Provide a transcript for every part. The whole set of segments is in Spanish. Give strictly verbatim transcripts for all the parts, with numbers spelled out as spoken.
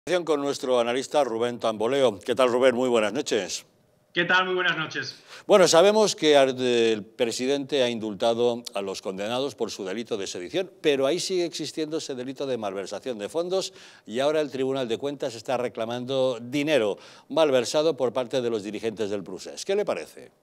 Con nuestro analista Rubén Tamboleo. ¿Qué tal, Rubén? Muy buenas noches. ¿Qué tal? Muy buenas noches. Bueno, sabemos que el presidente ha indultado a los condenados por su delito de sedición, pero ahí sigue existiendo ese delito de malversación de fondos y ahora el Tribunal de Cuentas está reclamando dinero malversado por parte de los dirigentes del Procés. ¿Qué le parece?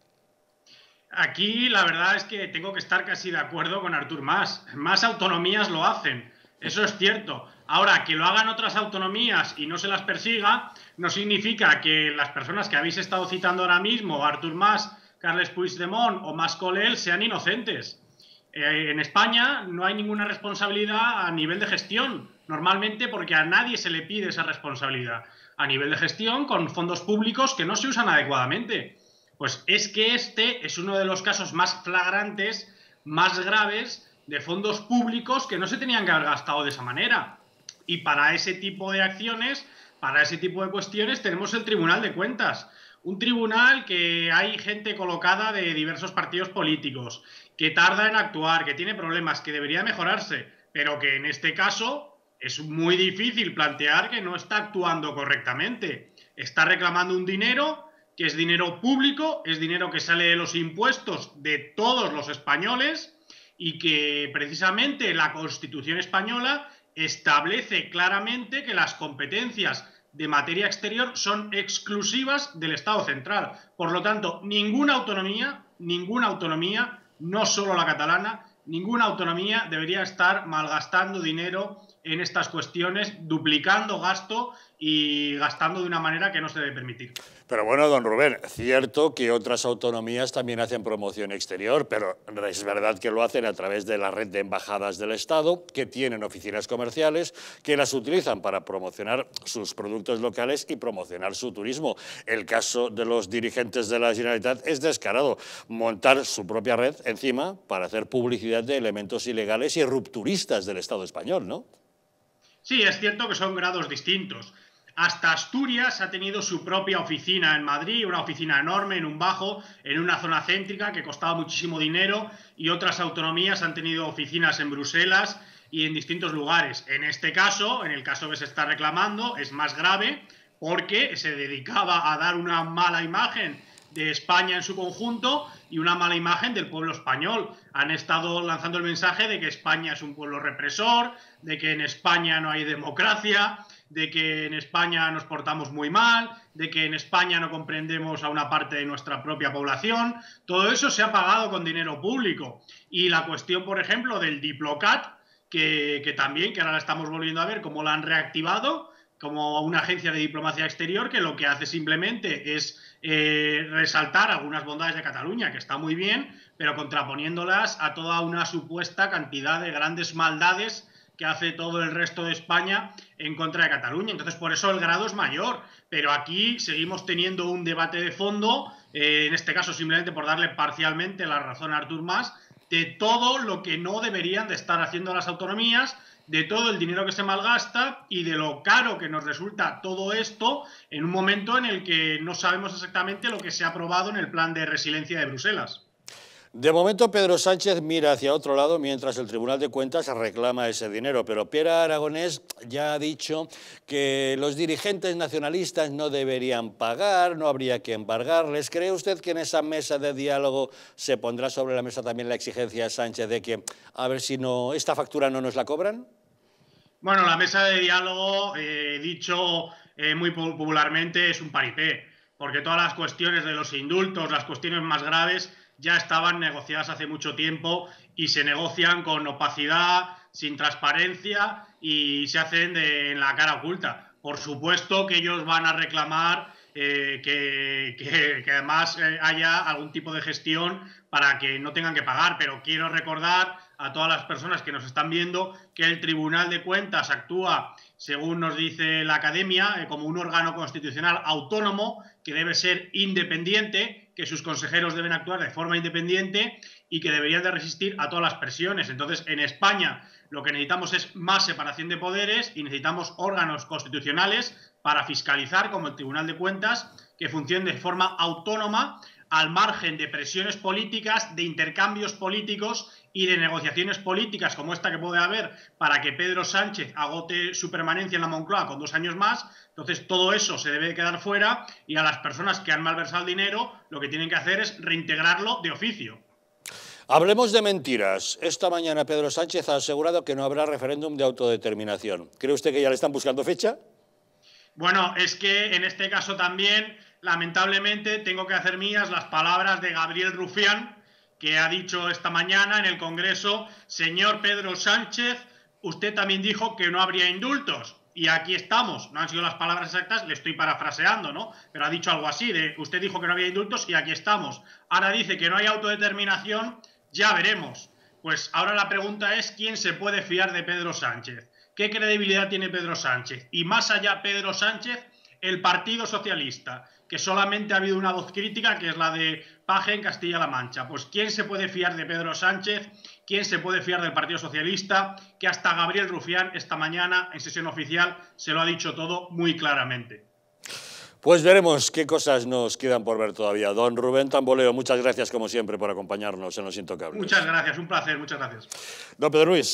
Aquí la verdad es que tengo que estar casi de acuerdo con Artur Mas. Más autonomías lo hacen, eso es cierto. Ahora, que lo hagan otras autonomías y no se las persiga, no significa que las personas que habéis estado citando ahora mismo, Artur Mas, Carles Puigdemont o Mas Colell, sean inocentes. Eh, en España no hay ninguna responsabilidad a nivel de gestión, normalmente porque a nadie se le pide esa responsabilidad. A nivel de gestión con fondos públicos que no se usan adecuadamente. Pues es que este es uno de los casos más flagrantes, más graves, de fondos públicos que no se tenían que haber gastado de esa manera. Y para ese tipo de acciones, para ese tipo de cuestiones, tenemos el Tribunal de Cuentas. Un tribunal que hay gente colocada de diversos partidos políticos, que tarda en actuar, que tiene problemas, que debería mejorarse, pero que en este caso es muy difícil plantear que no está actuando correctamente. Está reclamando un dinero que es dinero público, es dinero que sale de los impuestos de todos los españoles y que precisamente la Constitución española establece claramente que las competencias de materia exterior son exclusivas del Estado central. Por lo tanto, ninguna autonomía, ninguna autonomía, no solo la catalana, ninguna autonomía debería estar malgastando dinero en estas cuestiones, duplicando gasto y gastando de una manera que no se debe permitir. Pero bueno, don Rubén, cierto que otras autonomías también hacen promoción exterior, pero es verdad que lo hacen a través de la red de embajadas del Estado, que tienen oficinas comerciales, que las utilizan para promocionar sus productos locales y promocionar su turismo. El caso de los dirigentes de la Generalitat es descarado, montar su propia red encima para hacer publicidad de elementos ilegales y rupturistas del Estado español, ¿no? Sí, es cierto que son grados distintos. Hasta Asturias ha tenido su propia oficina en Madrid, una oficina enorme en un bajo, en una zona céntrica que costaba muchísimo dinero, y otras autonomías han tenido oficinas en Bruselas y en distintos lugares. En este caso, en el caso que se está reclamando, es más grave porque se dedicaba a dar una mala imagen de España en su conjunto y una mala imagen del pueblo español. Han estado lanzando el mensaje de que España es un pueblo represor, de que en España no hay democracia, de que en España nos portamos muy mal, de que en España no comprendemos a una parte de nuestra propia población. Todo eso se ha pagado con dinero público. Y la cuestión, por ejemplo, del Diplocat, que, que también, que ahora la estamos volviendo a ver, cómo la han reactivado como una agencia de diplomacia exterior que lo que hace simplemente es eh, resaltar algunas bondades de Cataluña, que está muy bien, pero contraponiéndolas a toda una supuesta cantidad de grandes maldades que hace todo el resto de España en contra de Cataluña. Entonces, por eso el grado es mayor. Pero aquí seguimos teniendo un debate de fondo, eh, en este caso simplemente por darle parcialmente la razón a Artur Mas, de todo lo que no deberían de estar haciendo las autonomías, de todo el dinero que se malgasta y de lo caro que nos resulta todo esto en un momento en el que no sabemos exactamente lo que se ha aprobado en el plan de resiliencia de Bruselas. De momento, Pedro Sánchez mira hacia otro lado mientras el Tribunal de Cuentas reclama ese dinero, pero Pere Aragonés ya ha dicho que los dirigentes nacionalistas no deberían pagar, no habría que embargarles. ¿Cree usted que en esa mesa de diálogo se pondrá sobre la mesa también la exigencia de Sánchez de que a ver si no, esta factura no nos la cobran? Bueno, la mesa de diálogo, eh, dicho eh, muy popularmente, es un paripé, porque todas las cuestiones de los indultos, las cuestiones más graves, ya estaban negociadas hace mucho tiempo y se negocian con opacidad, sin transparencia y se hacen de, en la cara oculta. Por supuesto que ellos van a reclamar eh, que, que, que además eh, haya algún tipo de gestión para que no tengan que pagar, pero quiero recordar a todas las personas que nos están viendo que el Tribunal de Cuentas actúa, según nos dice la Academia, eh, como un órgano constitucional autónomo que debe ser independiente, que sus consejeros deben actuar de forma independiente y que deberían de resistir a todas las presiones. Entonces, en España lo que necesitamos es más separación de poderes y necesitamos órganos constitucionales para fiscalizar, como el Tribunal de Cuentas, que funcionen de forma autónoma al margen de presiones políticas, de intercambios políticos y de negociaciones políticas como esta que puede haber para que Pedro Sánchez agote su permanencia en la Moncloa con dos años más. Entonces todo eso se debe quedar fuera y a las personas que han malversado el dinero lo que tienen que hacer es reintegrarlo de oficio. Hablemos de mentiras. Esta mañana Pedro Sánchez ha asegurado que no habrá referéndum de autodeterminación. ¿Cree usted que ya le están buscando fecha? Bueno, es que en este caso también, lamentablemente, tengo que hacer mías las palabras de Gabriel Rufián, que ha dicho esta mañana en el Congreso: señor Pedro Sánchez, usted también dijo que no habría indultos. Y aquí estamos. No han sido las palabras exactas, le estoy parafraseando, ¿no? Pero ha dicho algo así, de usted dijo que no había indultos y aquí estamos. Ahora dice que no hay autodeterminación, ya veremos. Pues ahora la pregunta es: ¿quién se puede fiar de Pedro Sánchez? ¿Qué credibilidad tiene Pedro Sánchez? Y más allá Pedro Sánchez, el Partido Socialista, que solamente ha habido una voz crítica, que es la de Paje en Castilla-La Mancha. Pues ¿quién se puede fiar de Pedro Sánchez? ¿Quién se puede fiar del Partido Socialista? Que hasta Gabriel Rufián esta mañana en sesión oficial se lo ha dicho todo muy claramente. Pues veremos qué cosas nos quedan por ver todavía. Don Rubén Tamboleo, muchas gracias como siempre por acompañarnos en Los Intocables. Muchas gracias, un placer, muchas gracias. Don Pedro Luis.